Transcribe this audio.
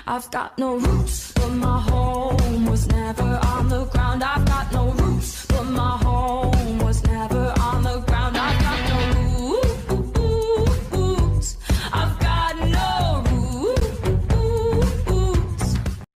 I've got no roots, but my home was never on the ground.